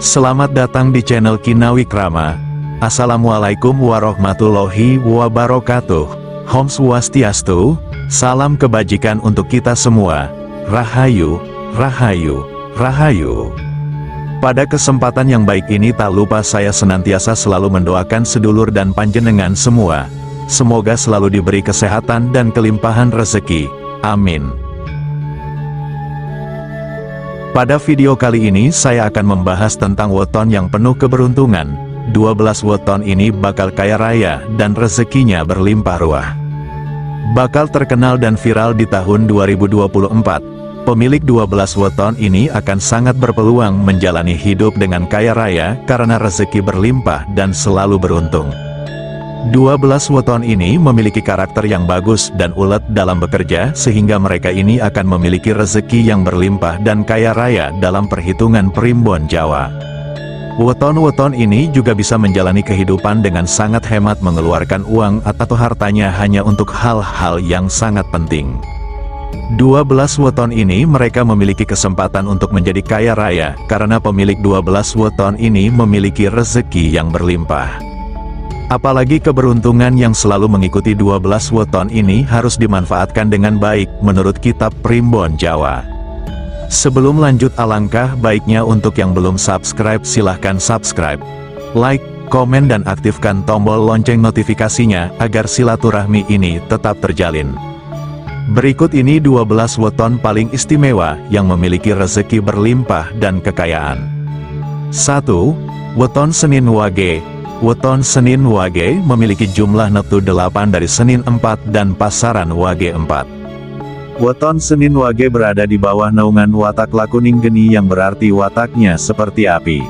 Selamat datang di channel Kinawikrama. Assalamualaikum warahmatullahi wabarakatuh. Om Swastiastu, salam kebajikan untuk kita semua. Rahayu, Rahayu, Rahayu. Pada kesempatan yang baik ini tak lupa saya senantiasa selalu mendoakan sedulur dan panjenengan semua. Semoga selalu diberi kesehatan dan kelimpahan rezeki. Amin. Pada video kali ini saya akan membahas tentang weton yang penuh keberuntungan. 12 weton ini bakal kaya raya dan rezekinya berlimpah ruah. Bakal terkenal dan viral di tahun 2024. Pemilik 12 weton ini akan sangat berpeluang menjalani hidup dengan kaya raya karena rezeki berlimpah dan selalu beruntung. 12 weton ini memiliki karakter yang bagus dan ulet dalam bekerja sehingga mereka ini akan memiliki rezeki yang berlimpah dan kaya raya dalam perhitungan primbon Jawa. Weton-weton ini juga bisa menjalani kehidupan dengan sangat hemat mengeluarkan uang atau hartanya hanya untuk hal-hal yang sangat penting. 12 weton ini mereka memiliki kesempatan untuk menjadi kaya raya karena pemilik 12 weton ini memiliki rezeki yang berlimpah. Apalagi keberuntungan yang selalu mengikuti 12 weton ini harus dimanfaatkan dengan baik menurut kitab Primbon Jawa. Sebelum lanjut alangkah baiknya untuk yang belum subscribe silahkan subscribe, like, komen dan aktifkan tombol lonceng notifikasinya agar silaturahmi ini tetap terjalin. Berikut ini 12 weton paling istimewa yang memiliki rezeki berlimpah dan kekayaan. 1. Weton Senin Wage. Weton Senin Wage memiliki jumlah neptu 8 dari Senin 4 dan pasaran Wage 4. Weton Senin Wage berada di bawah naungan watak lakuning geni yang berarti wataknya seperti api.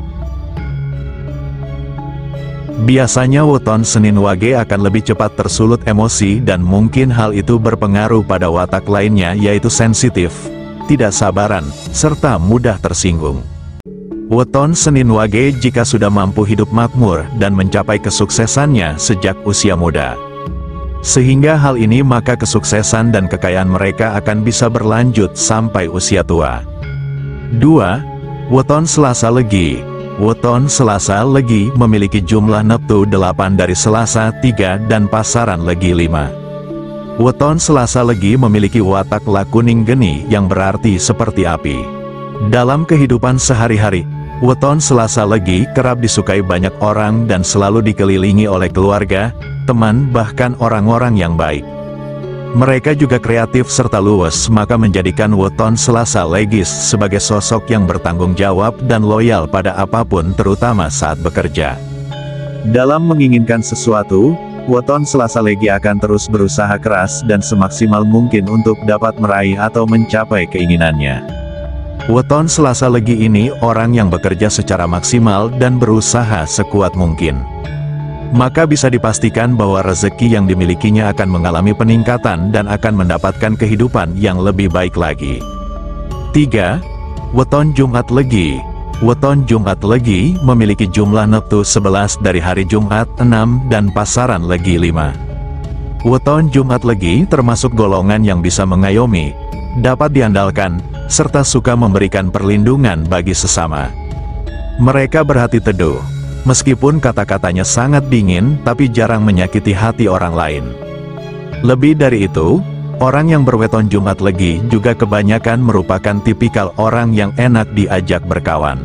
Biasanya weton Senin Wage akan lebih cepat tersulut emosi dan mungkin hal itu berpengaruh pada watak lainnya yaitu sensitif, tidak sabaran, serta mudah tersinggung. Weton Senin Wage jika sudah mampu hidup makmur dan mencapai kesuksesannya sejak usia muda. Sehingga hal ini maka kesuksesan dan kekayaan mereka akan bisa berlanjut sampai usia tua. 2. Weton Selasa Legi. Weton Selasa Legi memiliki jumlah neptu 8 dari Selasa 3 dan pasaran Legi 5. Weton Selasa Legi memiliki watak lakuning geni yang berarti seperti api. Dalam kehidupan sehari-hari, weton Selasa Legi kerap disukai banyak orang dan selalu dikelilingi oleh keluarga, teman bahkan orang-orang yang baik. Mereka juga kreatif serta luwes maka menjadikan weton Selasa Legis sebagai sosok yang bertanggung jawab dan loyal pada apapun terutama saat bekerja. Dalam menginginkan sesuatu, weton Selasa Legi akan terus berusaha keras dan semaksimal mungkin untuk dapat meraih atau mencapai keinginannya. Weton Selasa Legi ini orang yang bekerja secara maksimal dan berusaha sekuat mungkin. Maka bisa dipastikan bahwa rezeki yang dimilikinya akan mengalami peningkatan dan akan mendapatkan kehidupan yang lebih baik lagi. 3. Weton Jumat Legi. Weton Jumat Legi memiliki jumlah neptu 11 dari hari Jumat 6 dan pasaran Legi 5. Weton Jumat Legi termasuk golongan yang bisa mengayomi, dapat diandalkan, serta suka memberikan perlindungan bagi sesama. Mereka berhati teduh. Meskipun kata-katanya sangat dingin, tapi jarang menyakiti hati orang lain. Lebih dari itu, orang yang berweton Jumat Legi juga kebanyakan merupakan tipikal orang yang enak diajak berkawan.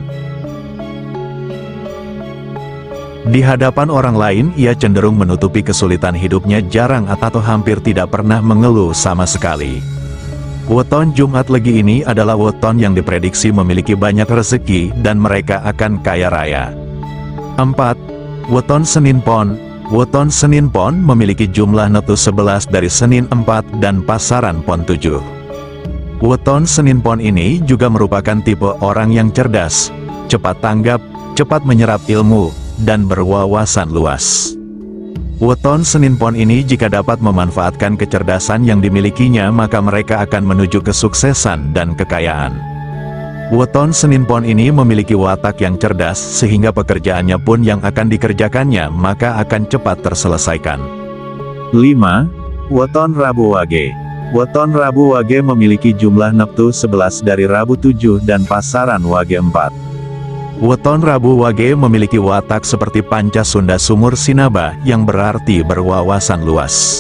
Di hadapan orang lain, ia cenderung menutupi kesulitan hidupnya, jarang atau hampir tidak pernah mengeluh sama sekali. Weton Jumat Legi ini adalah weton yang diprediksi memiliki banyak rezeki dan mereka akan kaya raya. 4. Weton Senin Pon. Weton Senin Pon memiliki jumlah neptu 11 dari Senin 4 dan pasaran Pon 7. Weton Senin Pon ini juga merupakan tipe orang yang cerdas, cepat tanggap, cepat menyerap ilmu, dan berwawasan luas. Weton Senin Pon ini jika dapat memanfaatkan kecerdasan yang dimilikinya maka mereka akan menuju kesuksesan dan kekayaan. Weton Senin Pon ini memiliki watak yang cerdas sehingga pekerjaannya pun yang akan dikerjakannya maka akan cepat terselesaikan. 5. Weton Rabu Wage. Weton Rabu Wage memiliki jumlah neptu 11 dari Rabu 7 dan pasaran Wage 4. Weton Rabu Wage memiliki watak seperti panca Sunda Sumur Sinaba yang berarti berwawasan luas.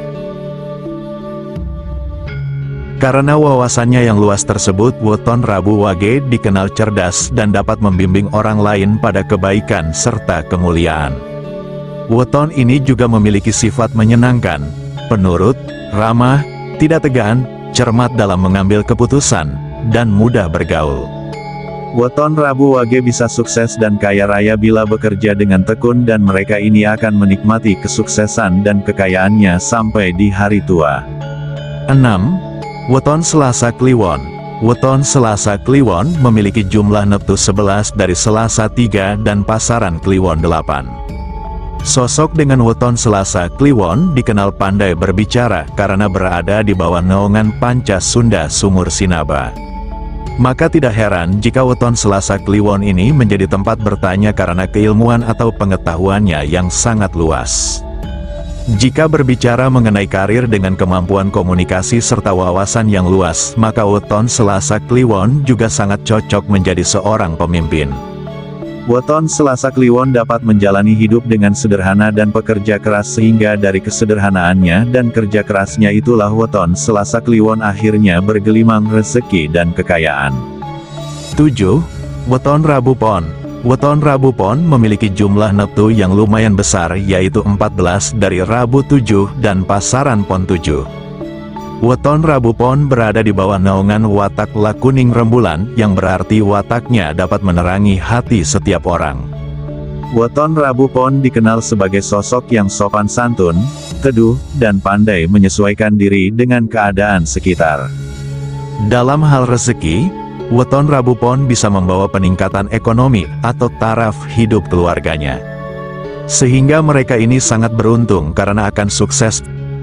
Karena wawasannya yang luas tersebut, Weton Rabu Wage dikenal cerdas dan dapat membimbing orang lain pada kebaikan serta kemuliaan. Weton ini juga memiliki sifat menyenangkan, penurut, ramah, tidak tegan, cermat dalam mengambil keputusan, dan mudah bergaul. Weton Rabu Wage bisa sukses dan kaya raya bila bekerja dengan tekun, dan mereka ini akan menikmati kesuksesan dan kekayaannya sampai di hari tua. 6. Weton Selasa Kliwon. Weton Selasa Kliwon memiliki jumlah neptu 11 dari Selasa 3 dan pasaran Kliwon 8. Sosok dengan weton Selasa Kliwon dikenal pandai berbicara karena berada di bawah naungan panca Sunda Sumur Sinaba. Maka tidak heran jika weton Selasa Kliwon ini menjadi tempat bertanya karena keilmuan atau pengetahuannya yang sangat luas. Jika berbicara mengenai karir dengan kemampuan komunikasi serta wawasan yang luas, maka weton Selasa Kliwon juga sangat cocok menjadi seorang pemimpin. Weton Selasa Kliwon dapat menjalani hidup dengan sederhana dan pekerja keras, sehingga dari kesederhanaannya dan kerja kerasnya itulah weton Selasa Kliwon akhirnya bergelimang rezeki dan kekayaan. 7. Weton Rabu Pon. Weton Rabu Pon memiliki jumlah neptu yang lumayan besar, yaitu 14 dari Rabu 7 dan pasaran Pon 7. Weton Rabu Pon berada di bawah naungan watak Lakuning Rembulan, yang berarti wataknya dapat menerangi hati setiap orang. Weton Rabu Pon dikenal sebagai sosok yang sopan santun, teduh, dan pandai menyesuaikan diri dengan keadaan sekitar. Dalam hal rezeki, weton Rabu Pon bisa membawa peningkatan ekonomi atau taraf hidup keluarganya. Sehingga mereka ini sangat beruntung karena akan sukses.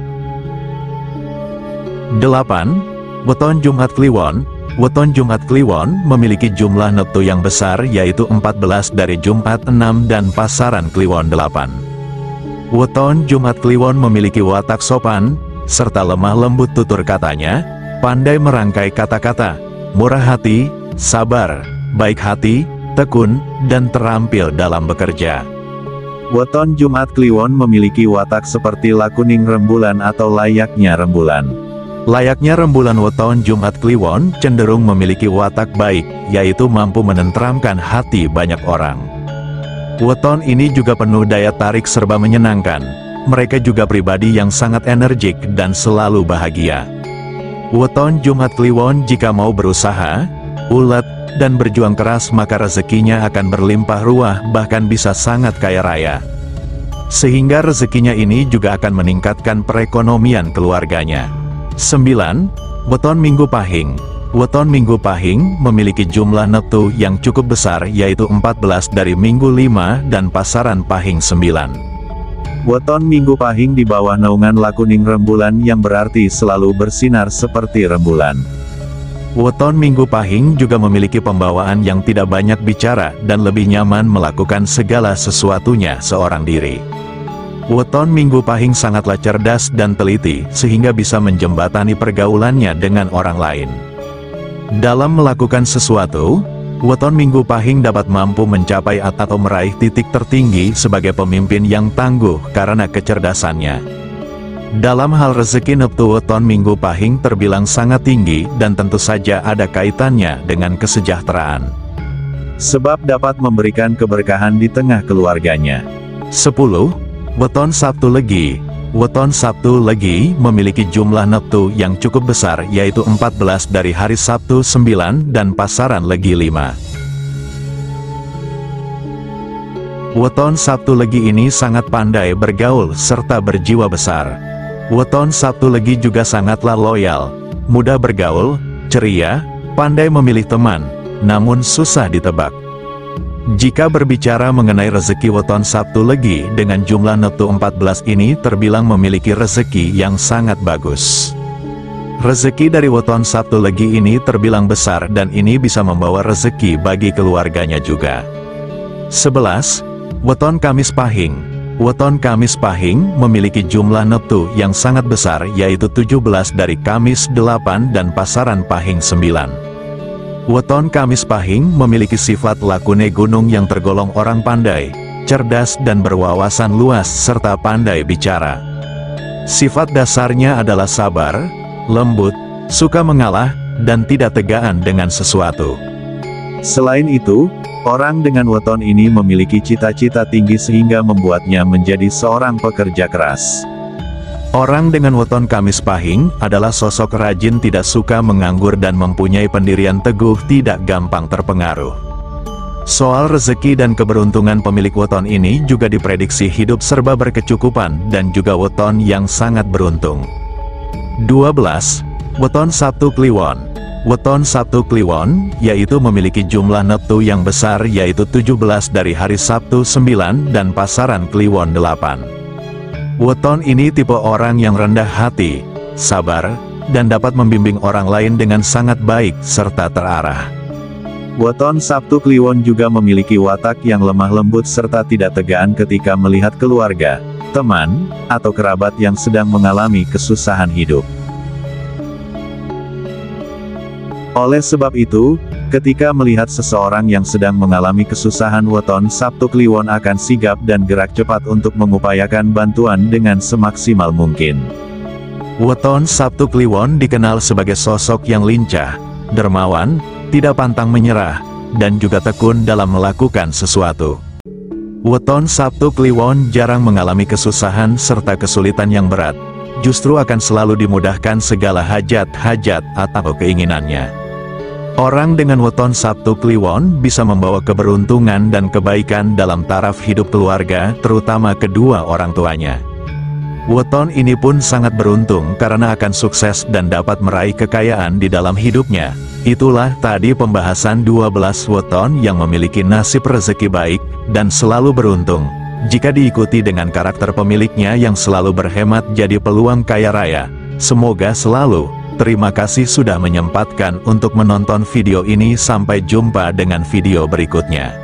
8. Weton Jumat Kliwon. Weton Jumat Kliwon memiliki jumlah neptu yang besar, yaitu 14 dari Jumat 6 dan pasaran Kliwon 8. Weton Jumat Kliwon memiliki watak sopan, serta lemah lembut tutur katanya, pandai merangkai kata-kata, murah hati, sabar, baik hati, tekun, dan terampil dalam bekerja. Weton Jumat Kliwon memiliki watak seperti Lakuning Rembulan atau layaknya rembulan. Layaknya rembulan, weton Jumat Kliwon cenderung memiliki watak baik, yaitu mampu menenteramkan hati banyak orang. Weton ini juga penuh daya tarik serba menyenangkan. Mereka juga pribadi yang sangat energik dan selalu bahagia. Weton Jumat Kliwon jika mau berusaha, ulet, dan berjuang keras, maka rezekinya akan berlimpah ruah, bahkan bisa sangat kaya raya. Sehingga rezekinya ini juga akan meningkatkan perekonomian keluarganya. 9. Weton Minggu Pahing. Weton Minggu Pahing memiliki jumlah neptu yang cukup besar, yaitu 14 dari Minggu 5 dan pasaran Pahing 9. Weton Minggu Pahing di bawah naungan Lakuning Rembulan, yang berarti selalu bersinar seperti rembulan. Weton Minggu Pahing juga memiliki pembawaan yang tidak banyak bicara dan lebih nyaman melakukan segala sesuatunya seorang diri. Weton Minggu Pahing sangatlah cerdas dan teliti, sehingga bisa menjembatani pergaulannya dengan orang lain. Dalam melakukan sesuatu, weton Minggu Pahing dapat mampu mencapai atau meraih titik tertinggi sebagai pemimpin yang tangguh karena kecerdasannya. Dalam hal rezeki, neptu weton Minggu Pahing terbilang sangat tinggi dan tentu saja ada kaitannya dengan kesejahteraan. Sebab dapat memberikan keberkahan di tengah keluarganya. 10. Weton Sabtu Legi. Weton Sabtu Legi memiliki jumlah neptu yang cukup besar, yaitu 14 dari hari Sabtu 9 dan pasaran Legi 5. Weton Sabtu Legi ini sangat pandai bergaul serta berjiwa besar. Weton Sabtu Legi juga sangatlah loyal, mudah bergaul, ceria, pandai memilih teman, namun susah ditebak. Jika berbicara mengenai rezeki weton Sabtu Legi dengan jumlah neptu 14 ini terbilang memiliki rezeki yang sangat bagus. Rezeki dari weton Sabtu Legi ini terbilang besar dan ini bisa membawa rezeki bagi keluarganya juga. 11. Weton Kamis Pahing. Weton Kamis Pahing memiliki jumlah neptu yang sangat besar, yaitu 17 dari Kamis 8 dan pasaran Pahing 9. Weton Kamis Pahing memiliki sifat lakune gunung yang tergolong orang pandai, cerdas dan berwawasan luas serta pandai bicara. Sifat dasarnya adalah sabar, lembut, suka mengalah, dan tidak tegaan dengan sesuatu. Selain itu, orang dengan weton ini memiliki cita-cita tinggi sehingga membuatnya menjadi seorang pekerja keras. Orang dengan weton Kamis Pahing adalah sosok rajin, tidak suka menganggur dan mempunyai pendirian teguh, tidak gampang terpengaruh. Soal rezeki dan keberuntungan pemilik weton ini juga diprediksi hidup serba berkecukupan dan juga weton yang sangat beruntung. 12. Weton Sabtu Kliwon. Weton Sabtu Kliwon, yaitu memiliki jumlah neptu yang besar yaitu 17 dari hari Sabtu 9 dan pasaran Kliwon 8. Weton ini tipe orang yang rendah hati, sabar, dan dapat membimbing orang lain dengan sangat baik serta terarah. Weton Sabtu Kliwon juga memiliki watak yang lemah lembut serta tidak tegaan ketika melihat keluarga, teman, atau kerabat yang sedang mengalami kesusahan hidup. Oleh sebab itu, ketika melihat seseorang yang sedang mengalami kesusahan, weton Sabtu Kliwon akan sigap dan gerak cepat untuk mengupayakan bantuan dengan semaksimal mungkin. Weton Sabtu Kliwon dikenal sebagai sosok yang lincah, dermawan, tidak pantang menyerah, dan juga tekun dalam melakukan sesuatu. Weton Sabtu Kliwon jarang mengalami kesusahan serta kesulitan yang berat, justru akan selalu dimudahkan segala hajat-hajat atau keinginannya. Orang dengan weton Sabtu Kliwon bisa membawa keberuntungan dan kebaikan dalam taraf hidup keluarga, terutama kedua orang tuanya. Weton ini pun sangat beruntung karena akan sukses dan dapat meraih kekayaan di dalam hidupnya. Itulah tadi pembahasan 12 weton yang memiliki nasib rezeki baik dan selalu beruntung. Jika diikuti dengan karakter pemiliknya yang selalu berhemat, jadi peluang kaya raya. Semoga selalu. Terima kasih sudah menyempatkan untuk menonton video ini. Sampai jumpa dengan video berikutnya.